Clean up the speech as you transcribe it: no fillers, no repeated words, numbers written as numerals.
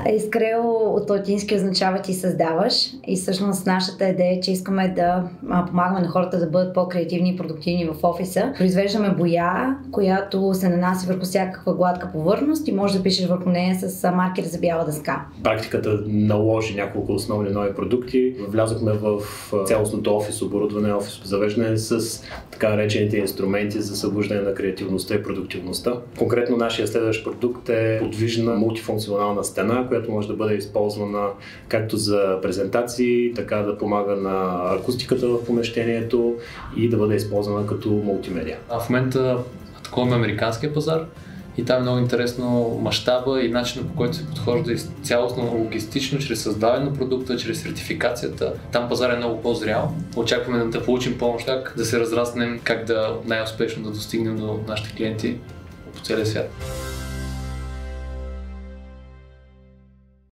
ESCREO от латински означава ти създаваш и всъщност нашата идея е, че искаме да помагаме на хората да бъдат по-креативни и продуктивни в офиса. Произвеждаме боя, която се нанася върху всякаква гладка повърхност и може да пишеш върху нея с маркер за бяла дъска. Практиката наложи няколко основни нови продукти. Влязохме в цялостното офис оборудване, офис завеждане с така наречените инструменти за събуждане на креативността и продуктивността. Конкретно нашия следващ продукт е подвижна мултифункционална стена, която може да бъде използвана както за презентации, така да помага на акустиката в помещението и да бъде използвана като мултимедия. В момента атакуваме американския пазар и там е много интересно мащаба и начинът, по който се подхожда цялостно логистично, чрез създаване на продукта, чрез сертификацията. Там пазар е много по-зрял. Очакваме да получим помощ как да се разраснем, как да най-успешно да достигнем до нашите клиенти по целия свят.